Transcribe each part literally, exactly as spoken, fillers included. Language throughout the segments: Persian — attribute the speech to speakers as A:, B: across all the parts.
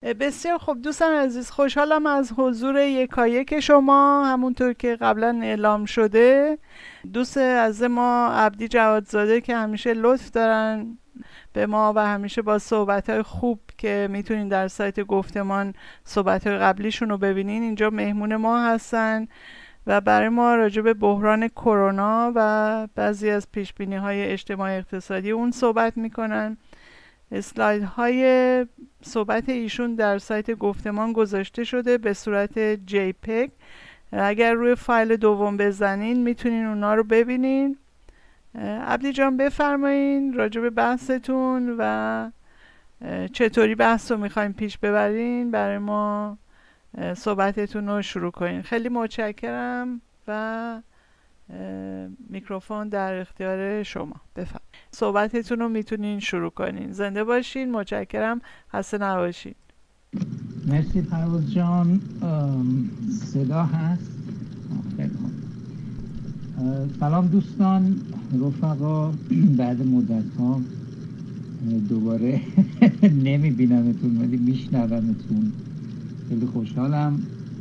A: بسیار خوب دوستان عزیز، خوشحالم از حضور یکایک شما. همونطور که قبلا اعلام شده، دوست از ما عبدی جوادزاده که همیشه لطف دارن به ما و همیشه با صحبت‌های خوب که میتونین در سایت گفتمان صحبت‌های قبلیشون رو ببینین، اینجا مهمون ما هستن و برای ما راجع به بحران کرونا و بعضی از پیشبینی‌های اجتماعی اقتصادی اون صحبت میکنن. اسلاید های صحبت ایشون در سایت گفتمان گذاشته شده به صورت جی پگ. اگر روی فایل دوم بزنین میتونین اونا رو ببینین. عبدی جان بفرمایین راجع به بحثتون و چطوری بحث رو میخواین پیش ببرین برای ما صحبتتون رو شروع کنین. خیلی متشکرم و میکروفون در اختیار شما. بفرمایید صحبتتون رو میتونین شروع کنین. زنده باشین. متشکرم. خسته نباشین.
B: مرسی پرواز جان. صدا هست؟ خیلی خوب. سلام دوستان، رفقا، بعد مدت ها دوباره نمیبینمتون ولی میشنومتون. خیلی خوشحالم.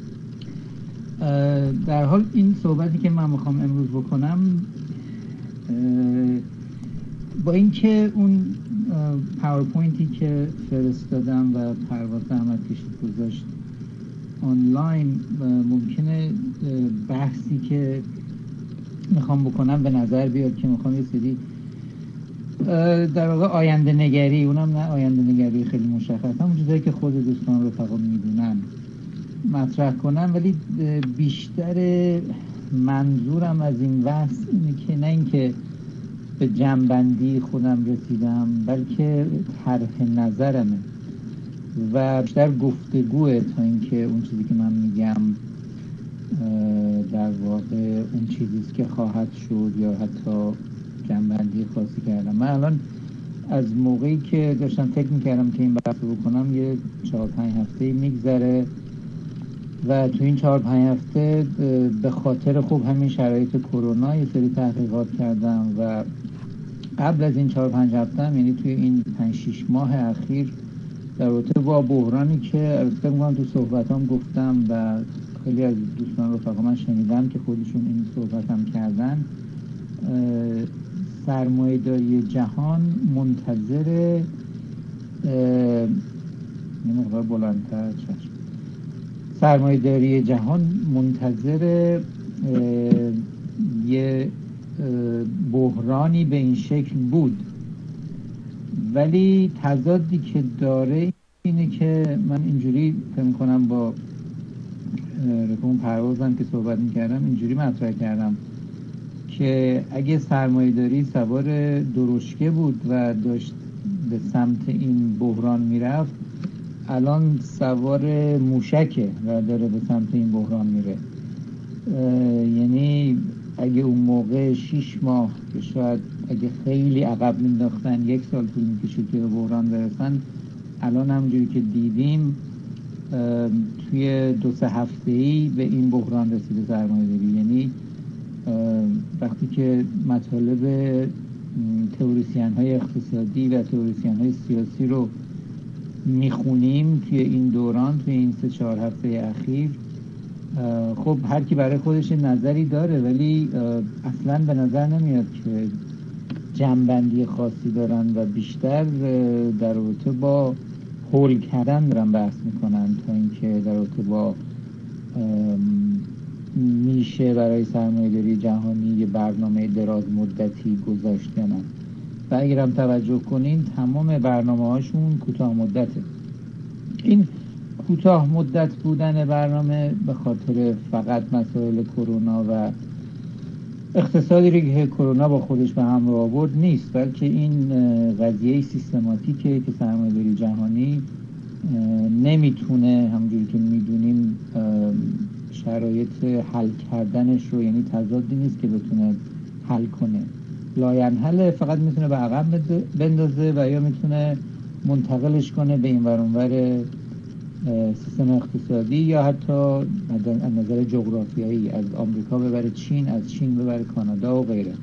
B: در حال این صحبتی که من میخوام امروز بکنم، با اینکه اون پاورپوینتی که فرستادم و پرواز زحمت کشید گذاشت آنلاین، ممکنه بحثی که میخوام بکنم به نظر بیاد که میخوام یه سری در واقع آینده نگری، اونم نه آینده نگری خیلی مشخص، همون چیزایی که خود دوستان رفقا میدونن مطرح کنم، ولی بیشتر منظورم از این بحث اینه که نه اینکه به جنبندی خودم رسیدم، بلکه طرح نظرمه و بیشتر گفتگوه تا اینکه اون چیزی که من میگم در واقع اون چیزیست که خواهد شد یا حتی جنبندی خاصی کردم. من الان از موقعی که داشتم فکر میکردم که این بحث رو بکنم یه چهار پنج هفته میگذره و تو این چهار پنج هفته به خاطر خوب همین شرایط کرونا یه سری تحقیقات کردم و قبل از این چهار پنج هفته هم، یعنی توی این پنج شش ماه اخیر، در رابطه با بحرانی که البته میگم تو صحبتام گفتم و خیلی از دوستان رفقا من شنیدم که خودشون این صحبت هم کردن، سرمایه داری جهان منتظر یه مقدار بلندتر چشم سرمایه داری جهان منتظر یه بحرانی به این شکل بود، ولی تضادی که داره اینه که من اینجوری فکر می‌کنم با رفیقم پروازم که صحبت می‌کردم اینجوری مطرح کردم که اگه سرمایه داری سوار درشکه بود و داشت به سمت این بحران میرفت، الان سوار موشکه و داره به سمت این بحران میره. یعنی اگه اون موقع شیش ماه که شاید اگه خیلی عقب مینداختن یک سال طول میکشید که به بحران برسن، الان همونجوری که دیدیم توی دو سه هفته‌ای به این بحران رسیده سرمایه داری. یعنی وقتی که مطالب تئوریسین های اقتصادی و تئوریسین های سیاسی رو میخونیم توی این دوران، توی این سه چهار هفته اخیر، خب هر کی برای خودش نظری داره، ولی اصلا به نظر نمیاد که جنبندی خاصی دارن و بیشتر در رابطه با هول کردن دارن بحث میکنن تا اینکه در رابطه با میشه برای سرمایه‌داری جهانی یه برنامه دراز مدتی گذاشت یا نه. و اگرم توجه کنین تمام برنامه هاشون کوتاه مدته. این کوتاه مدت بودن برنامه به خاطر فقط مسائل کرونا و اقتصادی که کرونا با خودش به همراه آورد نیست، بلکه این قضیه سیستماتیکه که سرمایه‌داری جهانی نمیتونه، همونجوری که میدونیم، شرایط حل کردنش رو، یعنی تضادی نیست که بتونه حل کنه، لاینحل، فقط میتونه به عقب بندازه و یا میتونه منتقلش کنه به این ور اون ور سیستم اقتصادی، یا حتی از نظر جغرافیایی از آمریکا ببره چین، از چین ببره کانادا و غیره.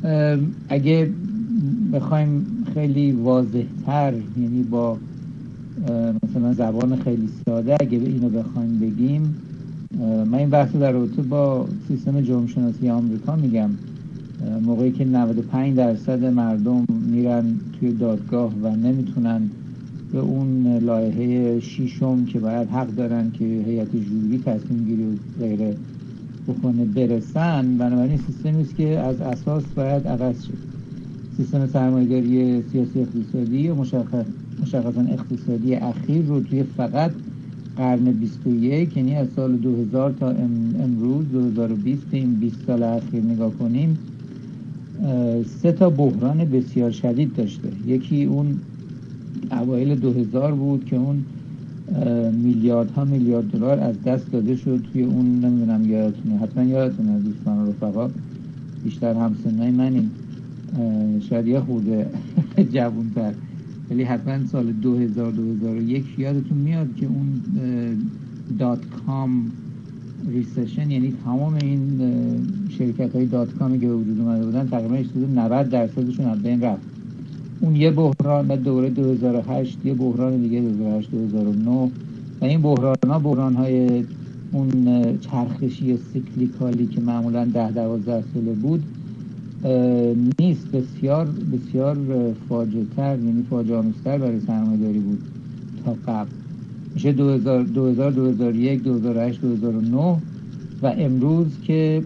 B: اگه بخوایم خیلی واضح‌تر، یعنی با مثلا زبان خیلی ساده اگه به اینو بخوایم بگیم، من این بحث در رابطه با سیستم جرم شناسی آمریکا میگم. موقعی که نود و پنج درصد مردم میرن توی دادگاه و نمیتونن به اون لایحه شیشم که باید حق دارن که هیئت جوری تصمیم گیری و غیره بکنه برسن، بنابراین سیستمی است که از اساس باید عوض شد. سیستم سرمایه‌داری سیاسی اقتصادی و مشخص مشخصا اقتصادی اخیر رو توی فقط قرن بیست و یک، یعنی از سال دو هزار تا امروز دو هزار و بیست، این بیست سال اخیر نگاه کنیم، سه تا بحران بسیار شدید داشته. یکی اون اوایل دو هزار بود که اون میلیاردها میلیارد دلار از دست داده شد توی اون، نمیدونم یادتونه، حتما یادتونه دوستان و رفقا، بیشتر همسنای منیم، شاید یه خورده جوان‌تر، ولی حتما سال دو هزار دو هزار و یک یادتون میاد که اون دات کام ریسشن، یعنی تمام این شرکت های دات کامی که به وجود اومده بودن تقریبا نود درصدشون از بین رفت. اون یه بحران، بعد دوره دو هزار و هشت یه بحران دیگه، دو هزار و هشت دو هزار و نه، و این بحران ها بحران های اون چرخشی سیکلیکالی که معمولا ده دوازده ساله بود نیست، بسیار بسیار فاجعه تر، یعنی فاجعه آمیزتر برای سرمایه‌داری بود تا قبل. میشه دو هزار دو هزار دو هزار و یک دو هزار و هشت دو هزار و نه و امروز که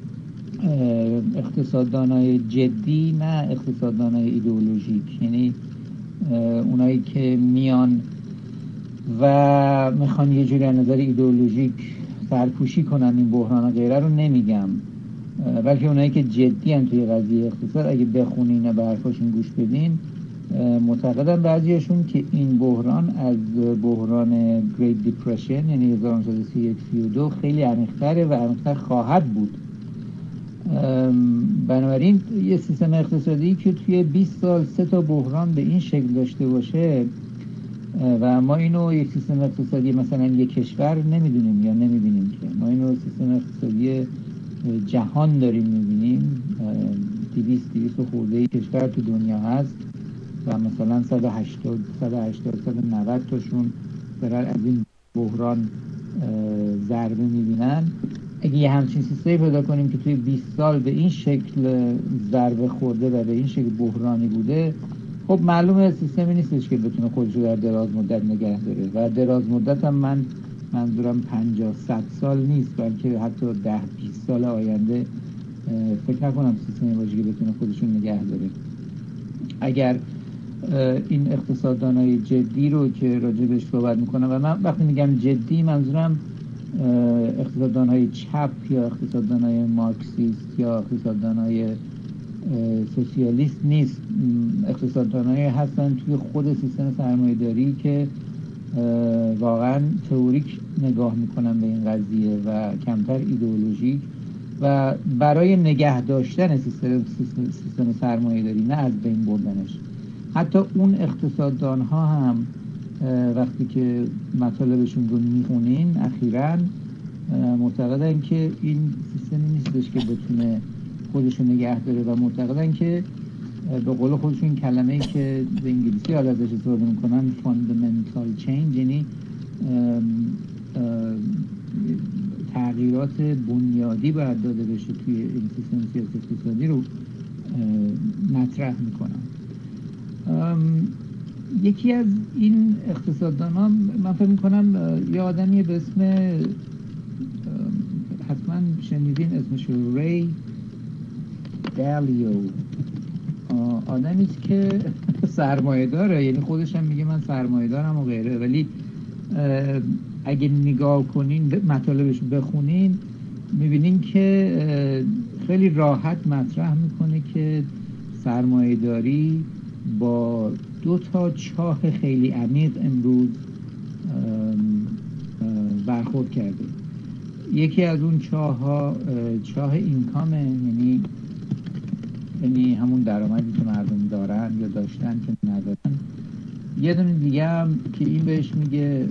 B: اقتصاددانای جدی، نه اقتصاددانای ایدئولوژیک، یعنی اونایی که میان و میخوان یه جوری از نظر ایدئولوژیک سرپوشی کنن این بحران غیره رو نمیگم، بلکه اونایی که جدی ان توی قضیه اقتصاد، اگه بخونین و به حرفاشون گوش بدین، معتقدن بعضیشون که این بحران از بحران Great Depression یعنی هزار و نهصد و سی و یک سی و دو خیلی عمیق‌تره و عمیق‌تر خواهد بود. بنابراین یه سیستم اقتصادی که توی بیست سال سه تا بحران به این شکل داشته باشه و ما اینو یک سیستم اقتصادی مثلا یک کشور نمیدونیم یا نمیبینیم، که ما اینو سیستم اقتصادی جهان داریم میبینیم، دویست دویست و خورده کشور تو دنیا هست و مثلا صد و هشتاد صد و هشتاد صد و نود تاشون دارن از این بحران ضربه میبینن. اگه یه همچین سیستمی پیدا کنیم که توی بیست سال به این شکل ضربه خورده و به این شکل بحرانی بوده، خب معلومه سیستمی نیستش که بتونه خودشو در دراز مدت نگه داره، و دراز مدت هم من منظورم پنجاه صد سال نیست، بلکه حتی ده بیست سال آینده فکر نکنم سیستمی باشه که بتونه خودشون نگه داره. اگر این اقتصاددانای جدی رو که راجبش صحبت میکنم، و من وقتی میگم جدی منظورم اقتصاددانای چپ یا اقتصاددانای مارکسیست یا اقتصاددانای سوسیالیست نیست، اقتصاددانایی هستن توی خود سیستم سرمایه‌داری که واقعا تئوریک نگاه میکنن به این قضیه و کمتر ایدئولوژیک، و برای نگه داشتن سیستم سیستم, سیستم سرمایه‌داری، نه از بین بردنش. حتی اون اقتصاددان ها هم وقتی که مطالبشون رو میخونین اخیراً معتقدن که این سیستمی نیستش که بتونه خودشون نگه داره، و معتقدن که به قول خودشون کلمه‌ای که به انگلیسی حالا ازش استفاده میکنن fundamental change، یعنی تغییرات بنیادی باید داده بشه توی این سیستم سیاسی اقتصادی رو مطرح میکنن. یکی از این اقتصاددانان من فکر میکنم یه آدمی به اسم، حتما شنیدین اسمش، ری دالیو، آدمی است که سرمایه داره، یعنی خودش هم میگه من سرمایه دارم و غیره، ولی اگه نگاه کنین مطالبش بخونین میبینین که خیلی راحت مطرح میکنه که سرمایه داری با دو تا چاه خیلی عمیق امروز برخورد کرده. یکی از اون چاه ها چاه اینکامه، یعنی یعنی همون درآمدی که مردم دارن یا داشتن که ندارن. یه دونه دیگه هم که این بهش میگه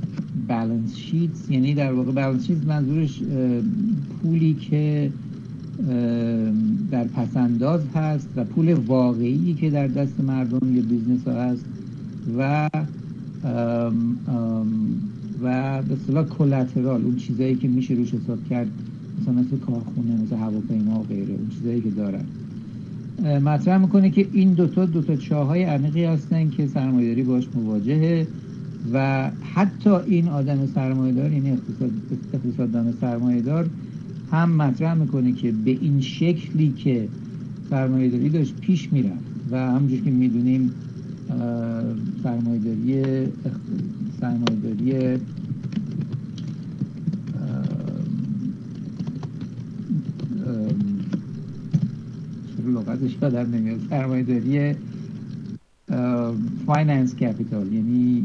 B: بالانس شیتس، یعنی در واقع بالانس شیتس منظورش پولی که در پسنداز هست و پول واقعی که در دست مردم یا بیزنس ها هست و ام ام و به اصطلاح کلاترال، اون چیزایی که میشه روش حساب کرد، مثلا مثل کارخونه، مثل هواپیما و غیره، اون چیزایی که دارن. مطرح میکنه که این دوتا دوتا چاهای عمیقی هستن که سرمایه‌داری باش مواجهه و حتی این آدم سرمایه‌دار، یعنی اقتصاد اقتصاددان سرمایه‌دار هم مطرح میکنه که به این شکلی که سرمایه‌داری داشت پیش میرفت و همونجور که میدونیم سرمایه‌داری سرمایه‌داری لغتش یادم نمیاد، سرمایه‌داری فایننس کپیتال، یعنی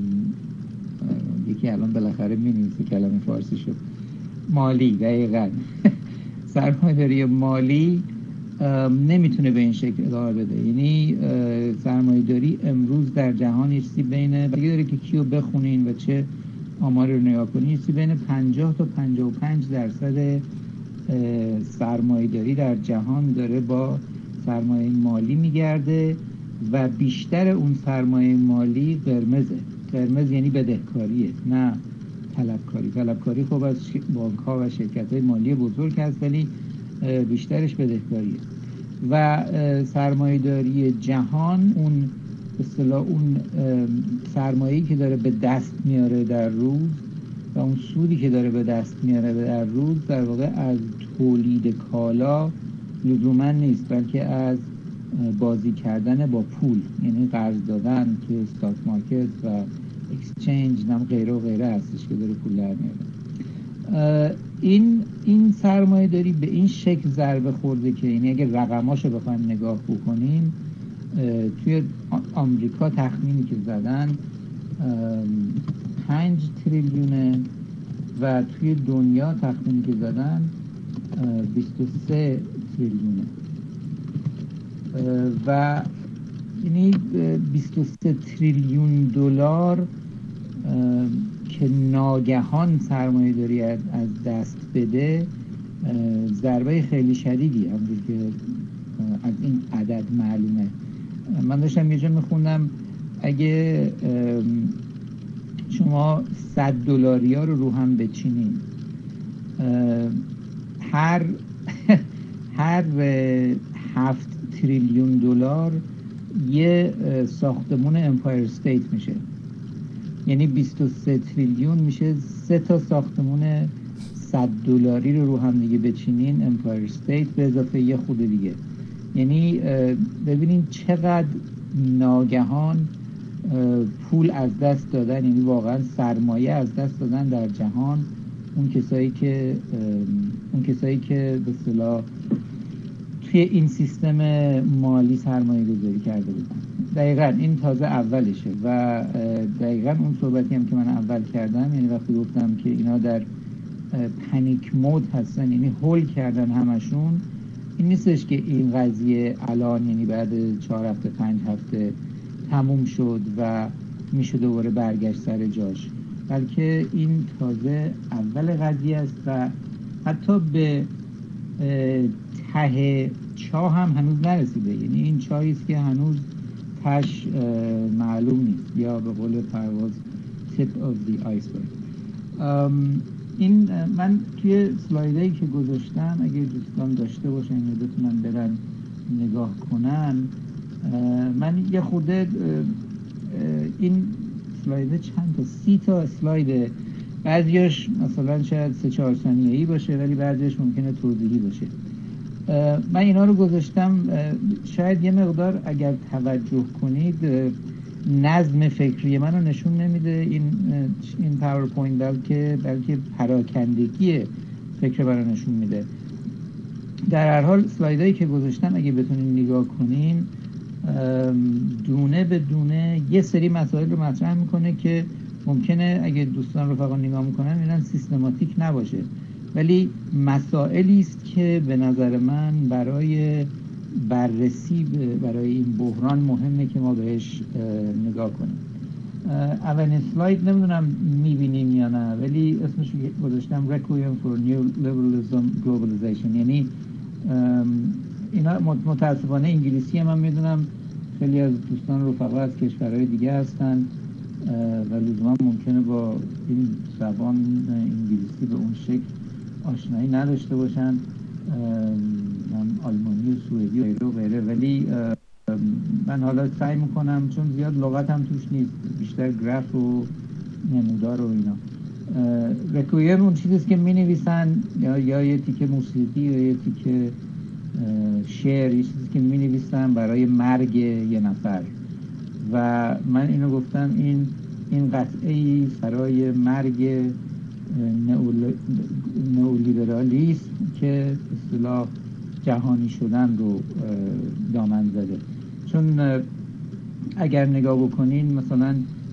B: یکی الان بالاخره می‌نویسه کلمه فارسی شد، مالی، دقیقاً سرمایه‌داری مالی نمیتونه به این شکل ادامه بده. یعنی سرمایه‌داری امروز در جهان یه چیزی بین، اگه داره که کیو بخونین و چه آماری رو نگاه کنین، یه چیزی بین پنجاه تا پنجاه و پنج درصد سرمایه‌داری در جهان داره با سرمایه مالی میگرده و بیشتر اون سرمایه مالی قرمزه. قرمز یعنی بدهکاریه، نه طلبکاری. طلبکاری خب از بانک‌ها و شرکت‌های مالی بزرگ هست، ولی بیشترش بدهکاریه. و سرمایه‌داری جهان اون به اصطلاح اون سرمایه‌ای که داره به دست میاره در روز و اون سودی که داره به دست میاره در روز در واقع از تولید کالا لزوما نیست، بلکه از بازی کردن با پول، یعنی قرض دادن که استاک مارکت و اکسچنج نم غیره و غیره هستش که داره پول در میاره. این این سرمایه داری به این شکل ضربه خورده که یعنی اگه رقماشو بخوایم نگاه بکنیم، توی آمریکا تخمینی که زدن پنج تریلیونه و توی دنیا تخمینی که زدن بیست و سه تریلیونه و یعنی بیست و سه تریلیون دلار که ناگهان سرمایه داری از دست بده، ضربه خیلی شدیدی همونجور که از این عدد معلومه. من داشتم یه جا میخوندم اگه شما صد دلاری ها رو رو هم بچینین، هر هر هفت تریلیون دلار یه ساختمون امپایر استیت میشه. یعنی بیست و سه تریلیون میشه سه تا ساختمون صد دلاری رو رو هم دیگه بچینین امپایر استیت به اضافه یه خود دیگه. یعنی ببینین چقدر ناگهان پول از دست دادن، یعنی واقعا سرمایه از دست دادن در جهان اون کسایی که اون کسایی که به اصطلاح توی این سیستم مالی سرمایه گذاری کرده بودن. دقیقاً این تازه اولشه و دقیقاً اون صحبتی هم که من اول کردم، یعنی وقتی گفتم که اینا در پنیک مود هستن، یعنی هول کردن همشون، این نیستش که این قضیه الان یعنی بعد چهار هفته پنج هفته تموم شد و میشه دوباره برگشت سر جاش، بلکه این تازه اول قضیه است و حتی به ته چاه هم هنوز نرسیده. یعنی این چاهی است که هنوز تش معلوم نیست، یا به قول پرواز tip of the iceberg. این من توی سلایدایی که گذاشتم اگه دوستان داشته باشن یا بتونن برن نگاه کنن، من یه خورده این سلاید چند تا سی تا سلاید، بعضیش مثلا شاید سه چهار ثانیه‌ای باشه ولی بعضیش ممکنه توضیحی باشه. من اینا رو گذاشتم شاید یه مقدار اگر توجه کنید نظم فکری من رو نشون نمیده این این پاورپوینت، بلکه بلکه پراکندگی فکر من رو نشون میده. در هر حال سلایدایی که گذاشتم اگه بتونین نگاه کنین، دونه به دونه یه سری مسائل رو مطرح میکنه که ممکنه اگه دوستان رفقا نگاه میکنن ببینن سیستماتیک نباشه، ولی مسائلی است که به نظر من برای بررسی برای این بحران مهمه که ما بهش نگاه کنیم. اولین سلاید نمیدونم میبینیم یا نه، ولی اسمش گذاشتم Requiem for New Liberalism Globalization، یعنی اینا متاسفانه انگلیسی هم من میدونم خیلی از دوستان رفقا از کشورهای دیگه هستن و لزوما ممکنه با این زبان انگلیسی به اون شکل آشنایی نداشته باشن، آلمانی و سوئدی و غیره و غیره، ولی من حالا سعی میکنم چون زیاد لغت هم توش نیست، بیشتر گراف و نمودار و اینا. رکویم اون چیزیست که می نویسن یا, یا یه تیکه موسیقی یا یه تیکه شعر، یه چیزی که می نویسن برای مرگ یه نفر و من اینو گفتم این این قطعه‌ای برای مرگ نئولیبرالیسم که اصطلاح جهانی شدن رو دامن زده. چون اگر نگاه بکنین مثلا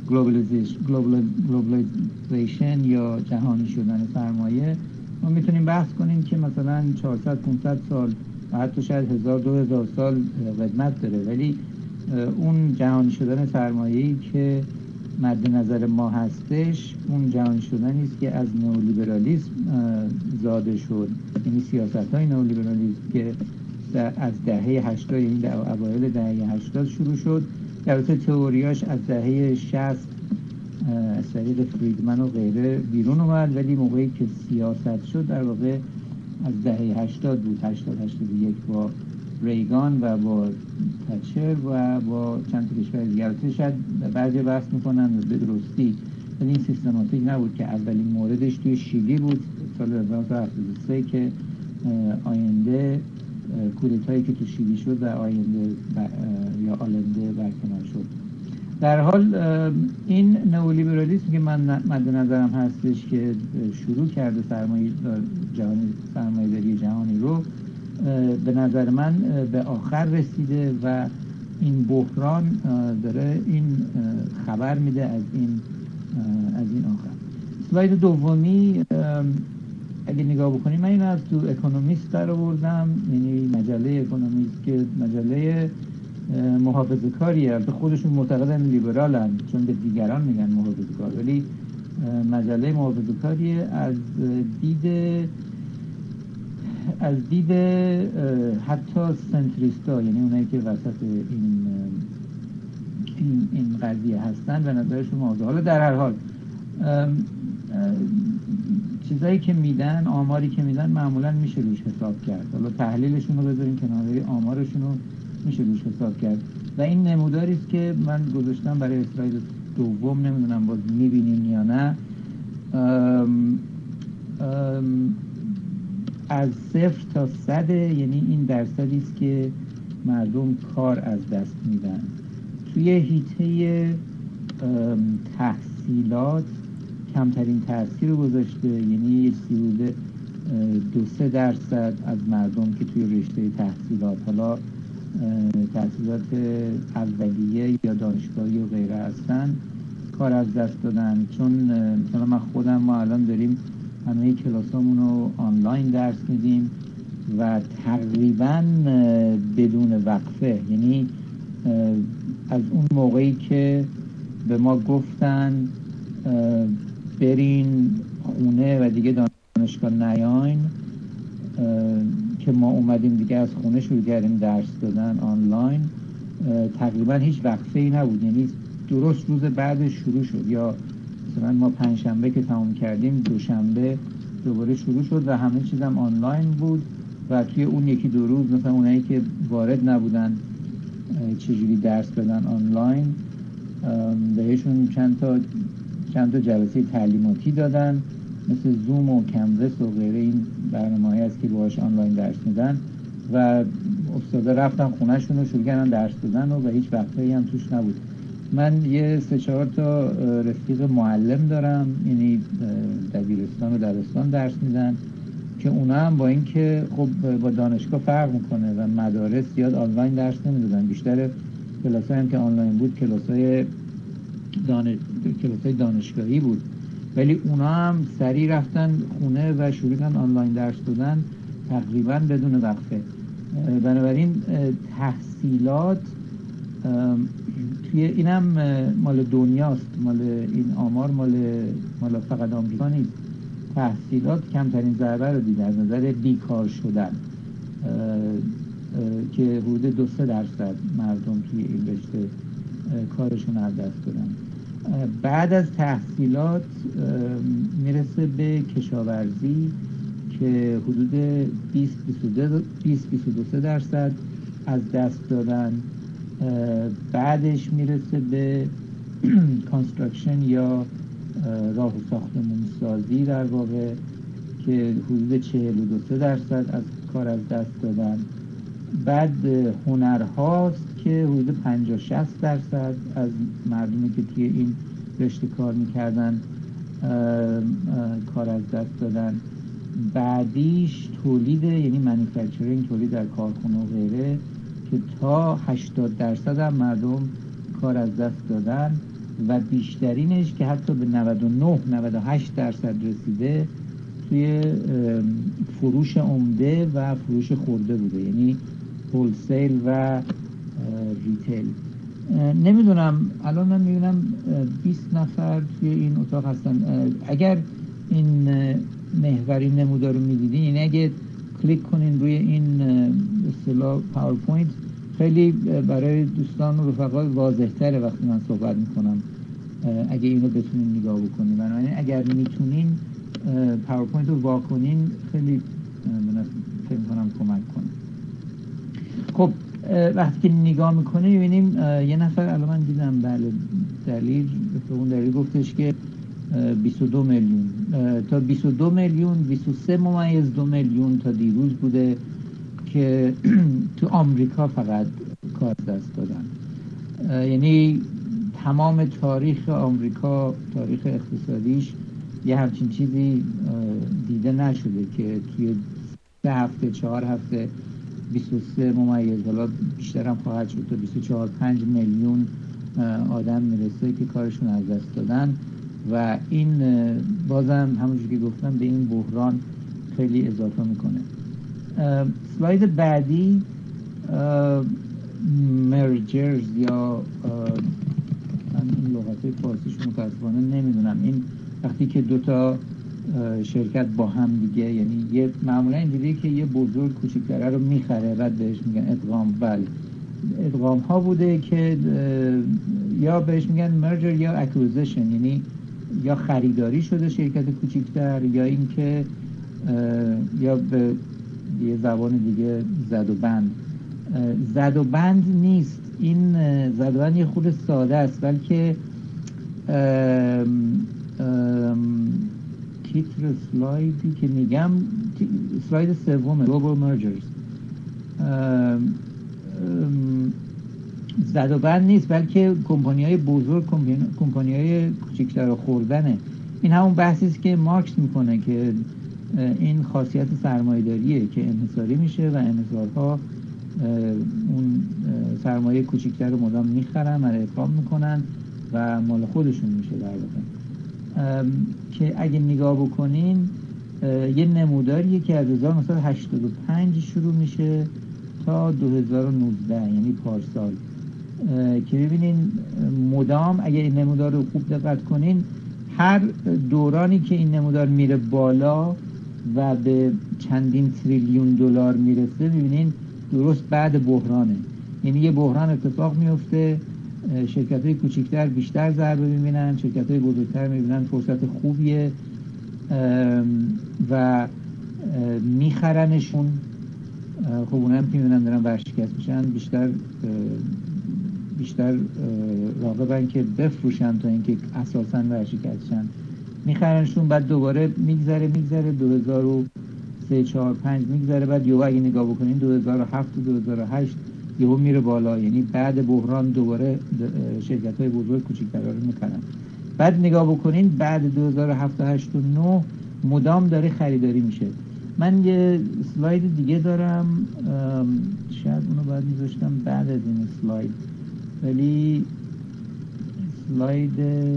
B: گلوبالیزیشن یا جهانی شدن سرمایه، ما میتونیم بحث کنیم که مثلا چهارصد پانصد سال و حتی شاید هزار دو هزار سال قدمت داره، ولی اون جهانی شدن سرمایه‌ای که مد نظر ما هستش اون جهانی شدنی است که از نئولیبرالیسم زاده شد، یعنی سیاست‌های نئولیبرالیسم که از دهه هشتاد، یعنی اوایل دهه هشتاد شروع شد. البته تئوریاش از دهه شصت از طریق فریدمن و غیره بیرون اومد، ولی موقعی که سیاست شد در واقع از دهه هشتاد بود، هشتاد هشتاد و یک با ریگان و با تچر و با چند تا کشور دیگه. البته شاید بعضی بحث میکنن به درستی، ولی این سیستماتیک نبود که اولین موردش توی شیلی بود سال هزار و نهصد و هفتاد و سه که آینده کودتایی که تو شیلی شد و آینده یا آلنده برکنار شد. در حال این نئولیبرالیسم که من مد نظرم هستش که شروع کرده سرمایه جهانی سرمایه‌داری جهانی رو، به نظر من به آخر رسیده و این بحران داره این خبر میده از این از این آخر. اسلاید دومی اگه نگاه بکنیم، من این از تو اکونومیست در آوردم، یعنی مجله اکونومیست که مجله محافظه کاریه. به خودشون معتقدن لیبرالن چون به دیگران میگن محافظه کار، ولی مجله محافظه کاریه از دید از دید حتی سنتریستا، یعنی اونایی که وسط این این, این قضیه هستن به نظرشون موضوع. حالا در هر حال چیزایی که میدن، آماری که میدن معمولا میشه روش حساب کرد. حالا تحلیلشون رو بذاریم کنار، آمارشون رو میشه روش حساب کرد و این نموداری است که من گذاشتم برای اسلاید دوم، نمیدونم باز میبینین یا نه. ام ام از صفر تا صد، یعنی این درصدی است که مردم کار از دست میدن. توی حیطه تحصیلات کمترین تأثیر رو گذاشته، یعنی حدود دو سه درصد از مردم که توی رشته تحصیلات، حالا تحصیلات اولیه یا دانشگاهی و غیره هستن، کار از دست دادن. چون مثلا من خودم، ما الان داریم همه کلاسامون رو آنلاین درس میدیم و تقریبا بدون وقفه، یعنی از اون موقعی که به ما گفتن برین خونه و دیگه دانشگاه نیاین که ما اومدیم دیگه از خونه شروع کردیم درس دادن آنلاین، تقریبا هیچ وقفه‌ای نبود. یعنی درست روز بعدش شروع شد، یا مثلا ما پنجشنبه که تمام کردیم دوشنبه دوباره شروع شد و همه چیزم آنلاین بود و توی اون یکی دو روز مثلا اونایی که وارد نبودن چجوری درس بدن آنلاین بهشون چند تا چند تا جلسه تعلیماتی دادن، مثل زوم و کمبرس و غیره. این برنامه‌ای است که باهاش آنلاین درس میدن و استادا رفتن خونه‌شون رو شروع کردن درس دادن و هیچ وقفه‌ای هم توش نبود. من یه سه چهار تا رفیق معلم دارم، یعنی دبیرستان و دبستان درس میدن که اونا هم با اینکه خب با دانشگاه فرق میکنه و مدارس زیاد آنلاین درس نمیدادن، بیشتر کلاسایی هم که آنلاین بود کلاسای دانش... کلاسای دانشگاهی بود، ولی اونا هم سریع رفتن خونه و شروع کردن آنلاین درس دادن تقریبا بدون وقفه. بنابراین تحصیلات توی اینم مال دنیاست، مال این آمار مال مال فقط آمریکا نیست. تحصیلات کمترین ضربه رو دیده از نظر بیکار شدن. که حدود دو سه درصد مردم توی این رشته کارشون از دست دادن. بعد از تحصیلات میرسه به کشاورزی که حدود بیست بیست و دو درصد از دست دادن. بعدش میرسه به کانستراکشن یا راه و ساختمون سازی در واقع که حدود چهل و دو درصد از کار از دست دادن. بعد هنرهاست که حدود پنجاه شصت درصد از مردمی که توی این رشته کار میکردن کار از دست دادن. بعدیش تولیده، یعنی مانیفکچرینگ، تولید در کارخونه و غیره که تا هشتاد درصد هم مردم کار از دست دادن و بیشترینش که حتی به نود و نه نود و هشت درصد رسیده توی فروش عمده و فروش خرده بوده، یعنی هولسیل و ریتیل. نمیدونم الان من میبینم بیست نفر توی این اتاق هستن. اگر این محور این نمودار رو میدیدین، یعنی اگه کلیک کنین روی این اصطلاح پاورپوینت، خیلی برای دوستان و رفقا واضح تره وقتی من صحبت میکنم اگه اینو بتونین نگاه بکنین. بنابراین اگر میتونین پاورپوینت رو واکنین خیلی فکر کنم کمک کنه. خب وقتی که نگاه میکنه میبینیم یه نفر الان من دیدم بله دلیل به اون دلیل گفتش که بیست و دو میلیون تا بیست و دو میلیون بیست و سه ممیز دو میلیون تا دیروز بوده که تو آمریکا فقط کار دست دادن. یعنی تمام تاریخ آمریکا، تاریخ اقتصادیش یه همچین چیزی دیده نشده که توی سه هفته چهار هفته بیست و سه ممیز، حالا بیشتر هم خواهد شد تا بیست و چهار پنج میلیون آدم میرسه که کارشون از دست دادن و این بازم همونجوری که گفتم به این بحران خیلی اضافه میکنه. سلاید بعدی مرجرز یا من این لغت فارسیش متاسفانه نمیدونم، این وقتی که دوتا شرکت با هم دیگه، یعنی یه معمولا اینجوریه که یه بزرگ کوچیک‌تره رو میخره بعد بهش میگن ادغام. بله ادغام ها بوده که یا بهش میگن مرجر یا اکوزیشن، یعنی یا خریداری شده شرکت کوچیک‌تر یا اینکه یا به یه زبان دیگه زد و بند. زد و بند نیست، این زد و بند یه خود ساده است، بلکه تیتر سلایدی که میگم سلاید سوم گلوبال مرجرز زد و بند نیست، بلکه کمپانی‌های بزرگ کمپانی‌های کوچکتر خوردنه. این همون بحثی است که مارکس میکنه که این خاصیت سرمایه‌داریه که انحصاری میشه و انحصارها اون سرمایه کوچکتر رو مدام میخرن و ادغام میکنن و مال خودشون میشه در واقع. که اگه نگاه بکنین یه نموداریه که از هزار و نهصد و هشتاد و پنج شروع میشه تا دو هزار و نوزده، یعنی پارسال، که ببینین مدام اگه این نمودار رو خوب دقت کنین هر دورانی که این نمودار میره بالا و به چندین تریلیون دلار میرسه ببینین درست بعد بحرانه. یعنی یه بحران اتفاق میفته، شرکت‌های کوچکتر بیشتر ضربه می‌بینن، شرکت‌های بزرگتر می‌بینن فرصت خوبیه و میخرنشون. خب اونها هم که می‌بینن دارن ورشکست میشن بیشتر بیشتر راغبن که بفروشن تا اینکه اساساً ورشکست شن. میخرنشون، بعد دوباره میگذره میگذره دو هزار و سه چهار پنج میگذره، بعد یهو اگه نگاه بکنین دو هزار و هفت و دو هزار و هشت یهو میره بالا. یعنی بعد بحران دوباره شرکت‌های بزرگ کوچیک‌ترا رو می‌خرن. بعد نگاه بکنین بعد دو هزار و هفت و هشت و نه مدام داره خریداری میشه. من یه اسلاید دیگه دارم، شاید اونو باید میذاشتم بعد از این اسلاید، ولی اسلاید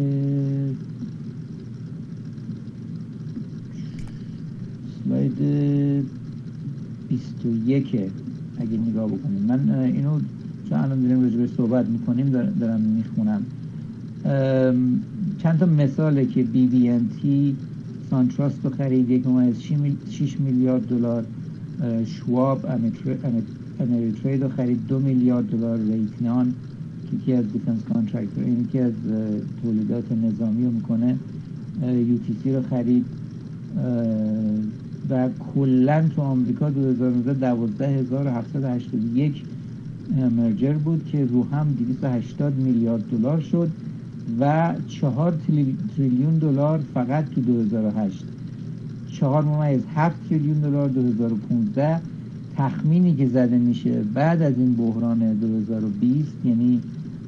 B: اسلاید بیست و یک اگه نگاه بکنیم. من اینو چون الان داریم راجع بهش صحبت میکنیم دارم میخونم. چند تا مثاله که بی بی ان تی سانتراست رو خرید، یک ممیز شش میلیارد دلار، شواب امریترید رو خرید دو میلیارد دلار. ریتنان که یکی از دیفنس کانترکتور، این یکی از تولیدات نظامی رو میکنه، یو تی سی رو خرید و کلا تو آمریکا دو هزار و نوزده دوازده هزار و هفتصد و هشتاد و یک مرجر بود که رو هم دویست و هشتاد میلیارد دلار شد و چهار تریلیون دلار فقط تو دو هزار و هشت. چهار ممیز هفت تریلیون دلار دو هزار و پانزده. تخمینی که زده میشه بعد از این بحران دو هزار و بیست، یعنی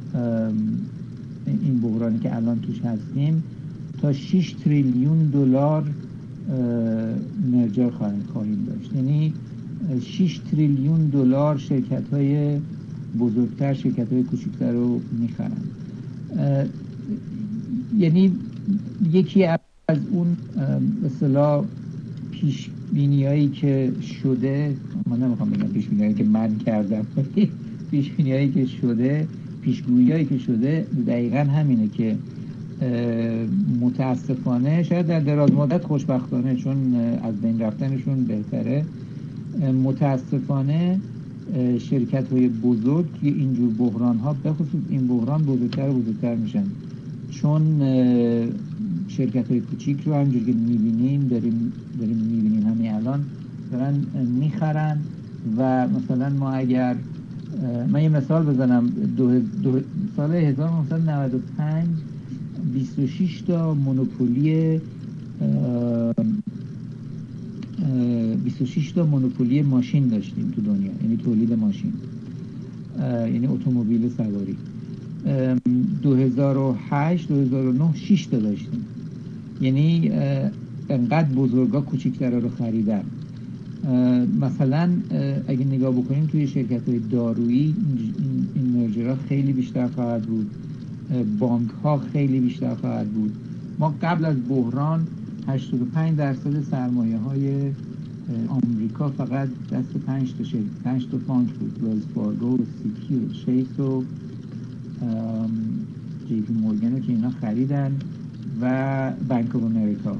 B: این بحرانی که الان توش هستیم، تا شش تریلیون دلار مرجر خواهیم داشت. یعنی شش تریلیون دلار شرکت‌های بزرگتر شرکت‌های کوچکتر رو میخرن. یعنی یکی از اون به اصطلاح پیش بینیایی که شده، من نمیخوام بگم پیش بینیایی که من کردم، پیش بینیایی که شده، پیشگوییایی که شده دقیقاً همینه که متاسفانه، شاید در دراز مدت خوشبختانه چون از بین رفتنشون بهتره، متاسفانه شرکت‌های بزرگ که اینجور بحران‌ها، به خصوص این بحران، بزرگتر و بزرگتر میشن، چون شرکت‌های کوچیک رو همونجوری که می‌بینیم داریم داریم می‌بینیم همین الان دارن میخرن. و مثلا ما اگر من یه مثال بزنم، دو, دو سال هزار و نهصد و نود و پنج بیست و شش تا مونوپولی بیست و شش تا مونوپولی ماشین داشتیم تو دنیا، یعنی تولید ماشین، یعنی اتومبیل سواری. دو هزار و هشت دو هزار و نه شش تا داشتیم، یعنی انقدر بزرگا کوچیک‌ترا رو خریدن. مثلا اگه نگاه بکنیم توی شرکت‌های دارویی این مرجرها خیلی بیشتر خواهد بود، بانک‌ها خیلی بیشتر خواهد بود. ما قبل از بحران هشتاد و پنج درصد سرمایه‌های آمریکا فقط دست پنج تا شرکت، پنج تا بانک بود، ویلز فارگو، سیتی و چیس و جی پی مورگن که اینا خریدن و بانک آف امریکا.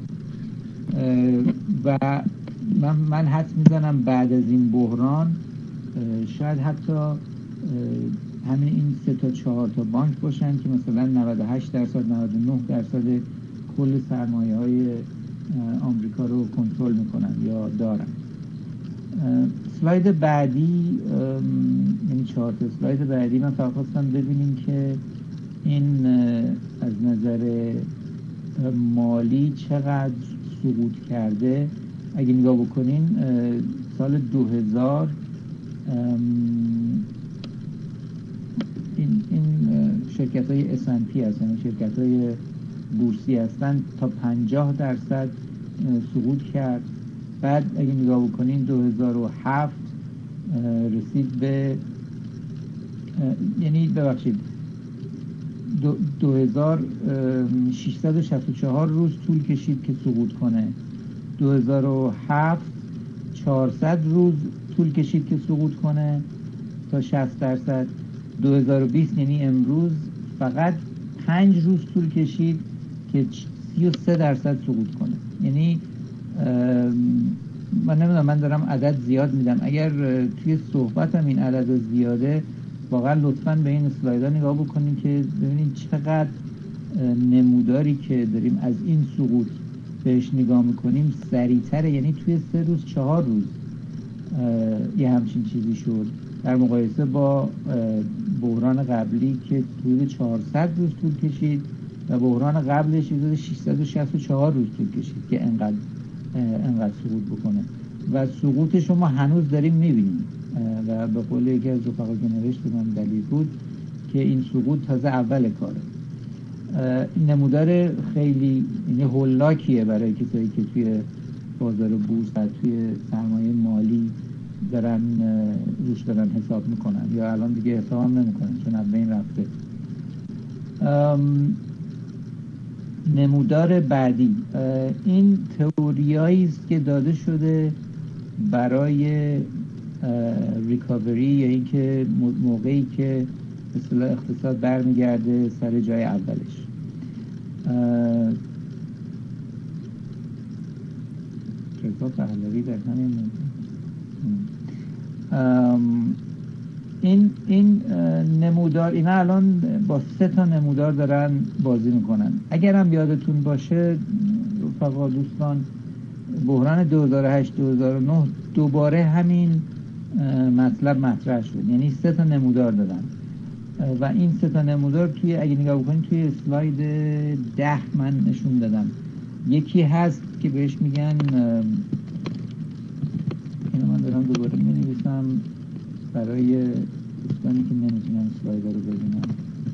B: و من, من حدس میزنم بعد از این بحران شاید حتی همین این سه تا چهار تا بانک باشن که مثلا نود و هشت درصد نود و نه درصد کل سرمایه های آمریکا رو کنترل میکنن یا دارن. سلاید بعدی، یعنی چهار تا سلاید بعدی، من فقط خواستم ببینیم که این از نظر مالی چقدر سقوط کرده. اگه نگاه بکنین سال دو هزار این, این شرکت های اس اند پی هستن، شرکت های بورسی هستن، تا پنجاه درصد سقوط کرد. بعد اگه نگاه بکنین دو هزار و هفت رسید به، یعنی ببخشید دو هزار و ششصد و شصت و چهار روز طول کشید که سقوط کنه. دو هزار و هفت چهارصد روز طول کشید که سقوط کنه تا شصت درصد. دو هزار و بیست یعنی امروز فقط پنج روز طول کشید که سی و سه درصد سقوط کنه. یعنی من نمیدونم، من دارم عدد زیاد میدم، اگر توی صحبتم این عدد زیاده واقعا لطفاً به این اسلایدها نگاه بکنید که ببینید چقدر نموداری که داریم از این سقوط بهش نگاه میکنیم سریعتره. یعنی توی سه روز چهار روز یه همچین چیزی شد، در مقایسه با بحران قبلی که حدود چهارصد روز طول کشید و بحران قبلش حدود ششصد و شصت و چهار روز طول کشید که انقدر انقدر سقوط بکنه. و سقوطش رو ما هنوز داریم میبینیم و به قول یکی از رفقا که نوشت من دلیل بود که این سقوط تازه اول کاره. این نمودار خیلی یعنی هولاکیه برای کسایی که توی بازار بورس و توی سرمایه مالی دارن روش دارن حساب میکنن، یا الان دیگه حساب هم نمیکنن چون از بین رفته. نمودار بعدی این تئوریایی است که داده شده برای ریکاوری، یا اینکه موقعی که به اصطلاح اقتصاد برمیگرده سر جای اولش. رضا پهلوی در همین موضوع این این نمودار، اینا الان با سه تا نمودار دارن بازی میکنن. اگرم یادتون باشه رفقا دوستان، بحران دو هزار و هشت دو هزار و نه دوباره همین مطلب مطرح شد، یعنی سه تا نمودار دادن و این سه تا نمودار توی، اگه نگاه بکنید توی اسلاید ده من نشون دادم. یکی هست که بهش میگن، اینو من دارم دوباره می‌نویسم برای دوستانی که نمیتونن اسلاید رو ببینن.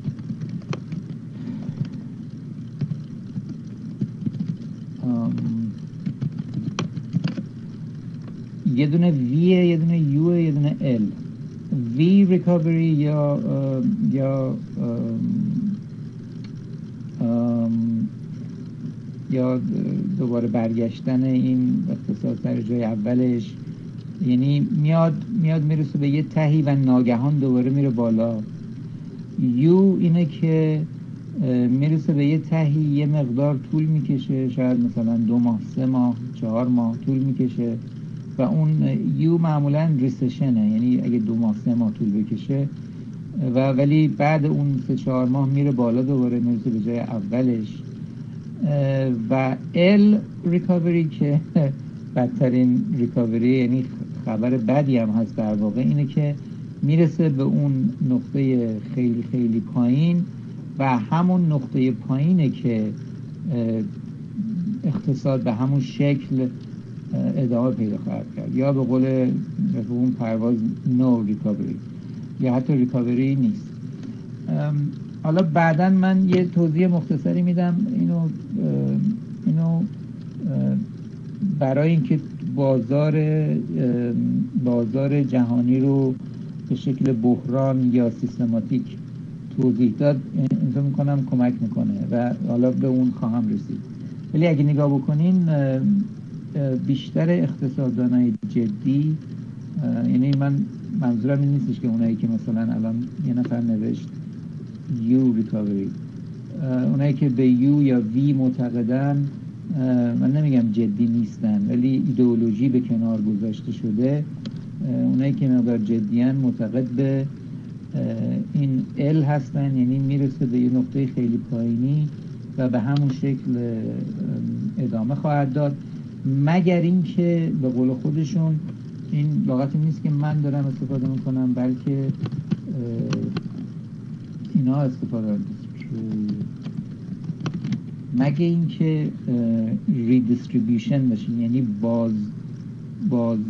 B: یه دونه V، یه دونه U، یه دونه L. V ریکاوری یا یا یا دوباره برگشتن این اقتصاد سر جای اولش، یعنی میاد میاد میرسه به یه تهی و ناگهان دوباره میره بالا. یو اینه که میرسه به یه تهی، یه مقدار طول میکشه، شاید مثلا دو ماه، سه ماه، چهار ماه طول میکشه و اون یو معمولا ریسشنه، یعنی اگه دو ماه سه ماه طول بکشه و ولی بعد اون سه چهار ماه میره بالا دوباره میرسه به جای اولش. و ال ریکاوری که بدترین ریکاوری، یعنی خبر بدی هم هست در واقع، اینه که میرسه به اون نقطه خیلی خیلی پایین و همون نقطه پایینه که اقتصاد به همون شکل ادامه پیدا خواهد کرد، یا به قول اون پرواز نو ریکاوری، یا حتی ریکاوری نیست. حالا بعداً من یه توضیح مختصری میدم اینو اینو برای اینکه بازار بازار جهانی رو به شکل بحران یا سیستماتیک توضیح داد، انتظار میکنم کمک میکنه و حالا به اون خواهم رسید. ولی اگه نگاه بکنین بیشتر اقتصاددانای جدی، یعنی من منظورم این نیستش که اونایی که مثلا الان یه نفر نوشت یو ریکاوری، اونایی که به یو یا وی معتقدن، من نمیگم جدی نیستن ولی ایدئولوژی به کنار گذاشته شده. اونایی که مقدار جدیان معتقد به این ال هستن، یعنی میرسه به یه نقطه خیلی پایینی و به همون شکل ادامه خواهد داد، مگر اینکه به قول خودشون، این لغتی نیست که من دارم استفاده میکنم بلکه اینا استفاده میکنم، مگه اینکه ریدیستریبیوشن بشه، یعنی باز باز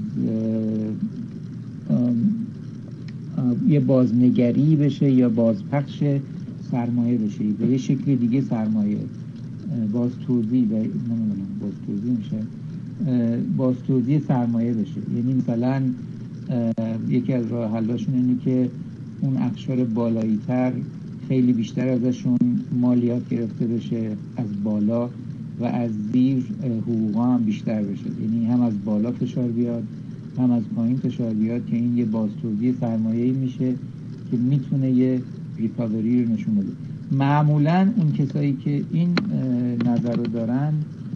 B: یه بازنگری بشه یا بازپخش سرمایه بشه به یه شکل دیگه، سرمایه باز توزیع، نمیدونم باز توزیع میشه، باز توزیع سرمایه بشه. یعنی مثلا یکی از راه حلاشون اینه که اون اقشار بالایی تر خیلی بیشتر ازشون مالیات گرفته بشه از بالا و از زیر حقوقا هم بیشتر بشه، یعنی هم از بالا فشار بیاد هم از پایین فشار بیاد، که این یه بازتوزیع سرمایه‌ای میشه که میتونه یه ریکاوری رو نشون بده. معمولاً اون کسایی که این نظر رو دارن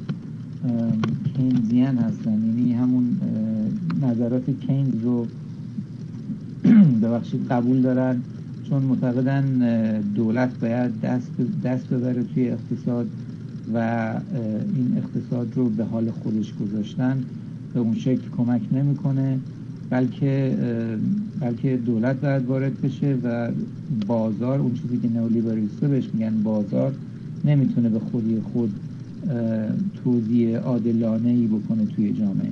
B: کینزیان هستن، یعنی همون نظرات کینز رو ببخشید قبول دارن، چون معتقدن دولت باید دست دست ببره توی اقتصاد و این اقتصاد رو به حال خودش گذاشتن به اون شکل کمک نمیکنه، بلکه بلکه دولت باید وارد بشه و بازار، اون چیزی که نئولیبرالیسم بهش میگن بازار، نمیتونه به خودی خود توزیع عادلانه‌ای بکنه توی جامعه.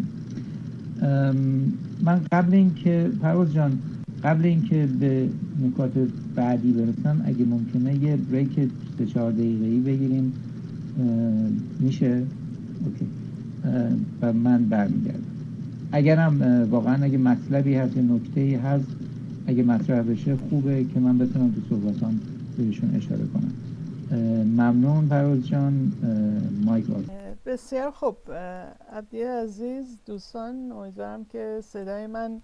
B: من قبل اینکه پرواز جان قبل اینکه به نکات بعدی برسم، اگه ممکنه یه بریک سه چهار دقیقه‌ای بگیریم، میشه؟ اوکی. و من برمیگردم. اگرم واقعا اگه مطلبی هست یا نکته‌ای هست اگه مطرح بشه خوبه که من بتونم تو صحبتام بهشون اشاره کنم. ممنون پرواز جان. مایک آف.
A: بسیار خوب عبدی عزیز. دوستان امیدوارم که صدای من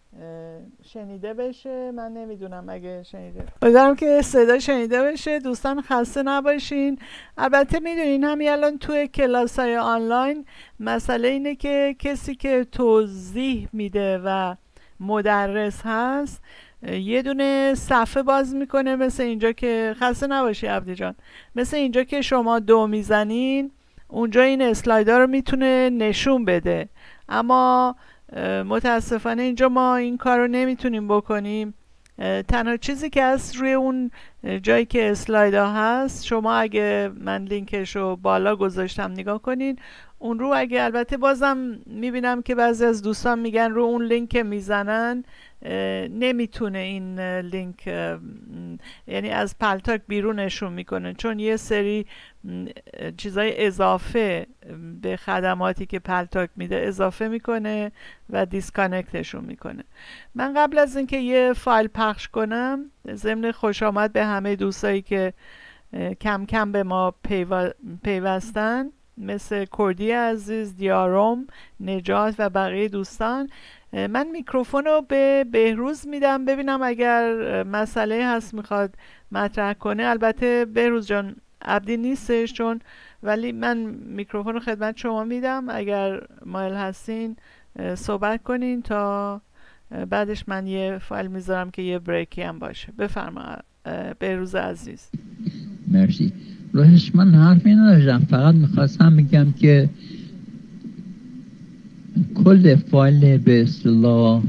A: شنیده بشه. من نمیدونم اگه شنیده، امیدوارم که صدا شنیده بشه. دوستان خسته نباشین. البته میدونین همین الان توی کلاس‌های آنلاین مسئله اینه که کسی که توضیح میده و مدرس هست یه دونه صفحه باز میکنه، مثل اینجا که خسته نباشی عبدی جان، مثل اینجا که شما دو میزنین اونجا این اسلایدها رو میتونه نشون بده، اما متاسفانه اینجا ما این کار رو نمیتونیم بکنیم. تنها چیزی که هست روی اون جایی که اسلایدها هست، شما اگه من لینکش رو بالا گذاشتم نگاه کنین اون رو، اگه البته بازم میبینم که بعضی از دوستان میگن رو اون لینک میزنن نمیتونه این لینک، یعنی از پلتاک بیرونشون میکنه، چون یه سری چیزای اضافه به خدماتی که پلتاک میده اضافه میکنه و دیسکانکتشون میکنه. من قبل از اینکه یه فایل پخش کنم، ضمن خوش آمد به همه دوستایی که کم کم به ما پیوستن مثل کردی عزیز، دیاروم، نجات و بقیه دوستان، من میکروفون رو به بهروز میدم ببینم اگر مسئله هست میخواد مطرح کنه. البته بهروز جان عبدی نیستش چون، ولی من میکروفون رو خدمت شما میدم، اگر مایل هستین صحبت کنین تا بعدش من یه فایل میذارم که یه بریکی هم باشه. بفرما بهروز عزیز.
C: مرسی. روحش من حرفی نداشتم، فقط میخواستم بگم که کل فایل به اصطلاح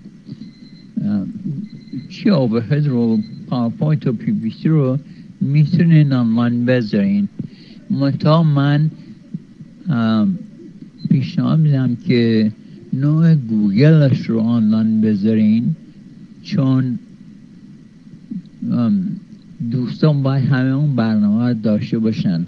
C: چی اوورهد رو، پاورپوینت و پی پی تی رو میتونین آنلاین بذارین. منتها من پیشنهاد میدم که نوع گوگلش رو آنلاین بذارین، چون دوستان باید همه اون برنامه داشته باشن.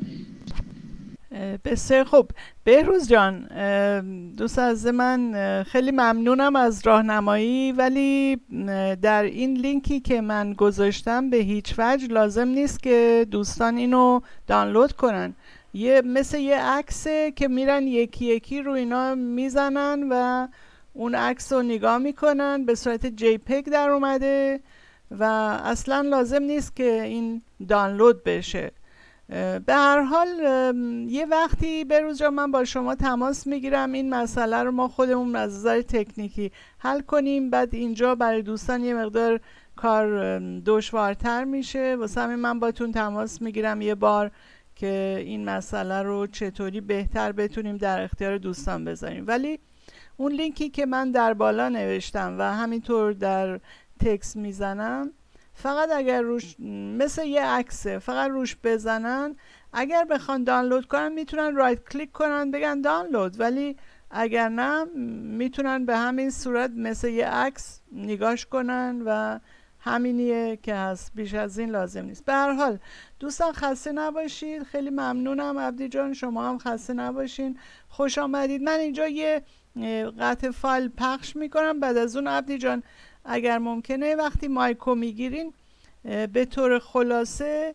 A: بسیار خوب بهروز جان، دوست عزیز من خیلی ممنونم از راهنمایی، ولی در این لینکی که من گذاشتم به هیچ وجه لازم نیست که دوستان اینو دانلود کنن. یه مثل یه عکسه که میرن یکی یکی رو اینا میزنن و اون عکس رو نگاه میکنن، به صورت جی پگ در اومده و اصلا لازم نیست که این دانلود بشه. به هر حال یه وقتی بهروز جان من با شما تماس میگیرم، این مسئله رو ما خودمون از نظر تکنیکی حل کنیم، بعد اینجا برای دوستان یه مقدار کار دشوارتر میشه، واسه همین من باتون تماس میگیرم یه بار که این مسئله رو چطوری بهتر بتونیم در اختیار دوستان بذاریم. ولی اون لینکی که من در بالا نوشتم و همینطور در تکست میزنم، فقط اگر روش مثل یه عکسه، فقط روش بزنن، اگر بخوان دانلود کنن میتونن رایت کلیک کنن بگن دانلود، ولی اگر نه میتونن به همین صورت مثل یه عکس نگاش کنن و همینیه که هست، بیش از این لازم نیست. به هر حال دوستان خسته نباشید، خیلی ممنونم عبدی جان، شما هم خسته نباشین، خوش آمدید. من اینجا یه قطع فایل پخش میکنم، بعد از اون عبدی جان اگر ممکنه وقتی مایکو میگیرین به طور خلاصه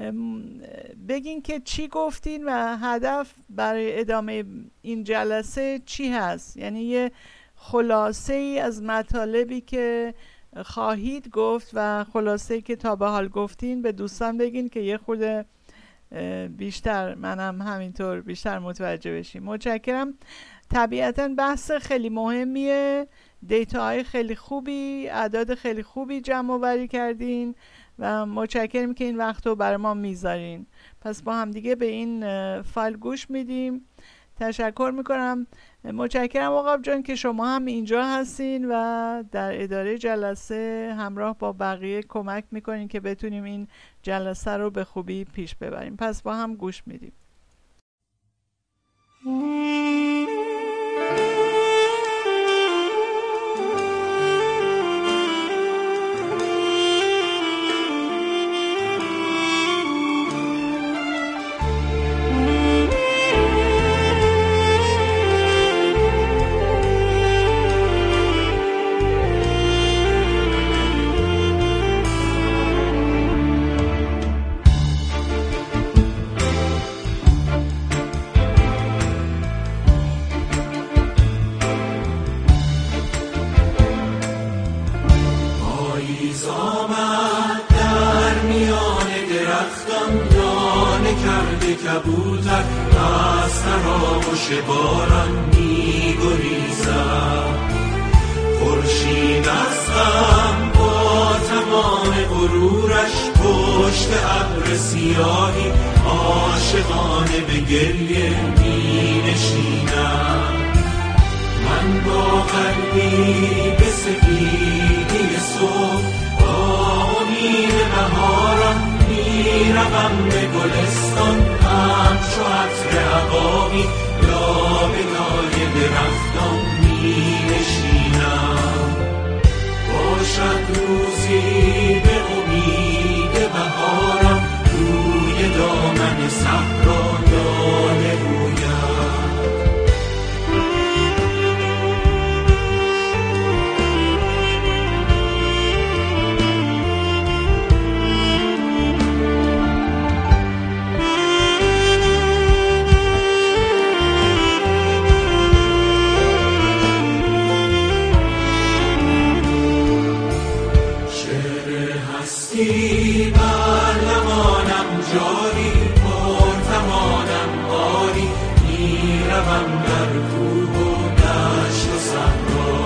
A: بگین که چی گفتین و هدف برای ادامه این جلسه چی هست، یعنی یه خلاصه ای از مطالبی که خواهید گفت و خلاصه ای که تا به حال گفتین به دوستان بگین که یه خورده بیشتر منم همینطور بیشتر متوجه بشیم. متشکرم. طبیعتا بحث خیلی مهمیه، دیتاهای خیلی خوبی، اعداد خیلی خوبی جمع آوری کردین و متشکرم که این وقت رو برای ما میذارین. پس با هم دیگه به این فایل گوش میدیم. تشکر میکنم. متشکرم عقاب جان که شما هم اینجا هستین و در اداره جلسه همراه با بقیه کمک میکنین که بتونیم این جلسه رو به خوبی پیش ببریم. پس با هم گوش میدیم.
D: درختان دانه کرده کبوتر از تراوش باران می گریزد. خورشید از غم با تمام غرورش پشت ابر سیاهی عاشقانه به گریه می نشیند. من با قلبی به سفیدی صبح با امید بهاران میروم به گلستان، همچو عطر عقاقی لابه‌لای درختان می نشینم. باشد روزی به امید بهارم روی دامن صحرا دانه رویم. بر لبانم جاری پرتمانم آری میروم در کوه و دشت و صحرا.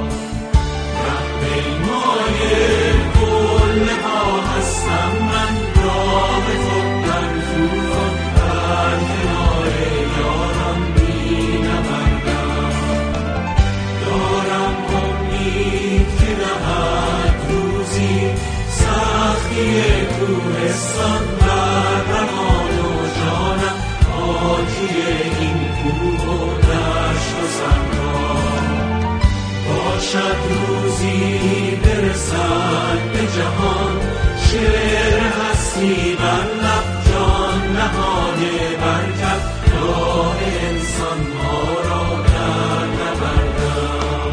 D: رهپیمای قله ها هستم من، راه خود در طوفان در کنار یاران مینوردم. دارم امید که دهد روزی سختی کوهستان بر روان و جانم، آتی این کوه و دشت و صحرا. باشد روزی برسد به جهان شعر هستی بر لب، جان نهاده برکت راه انسان ها را در نبردم.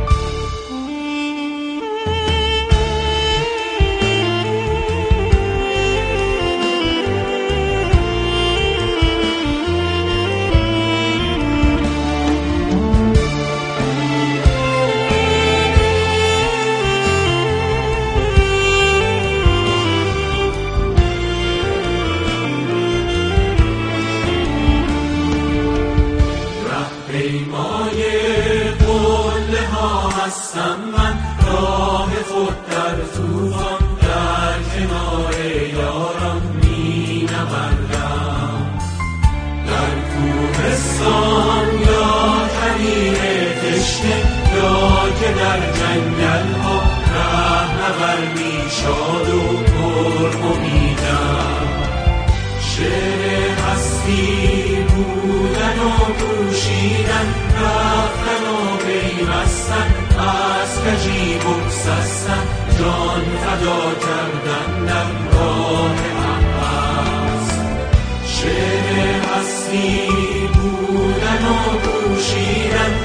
D: پیمای قله ها هستم من، راه خود در طوفان در کنار یاران می نوردم. در کوهستان یا کویر تشنه یا که در جنگل ها رهنوردی شاد و پر امیدم. شعر هستی بودن و پوشیدن، رفتن و پیوستن، از کجی بگسستن، جان فدا کردن در راه حق. شعر هستی بودن و پوشیدن،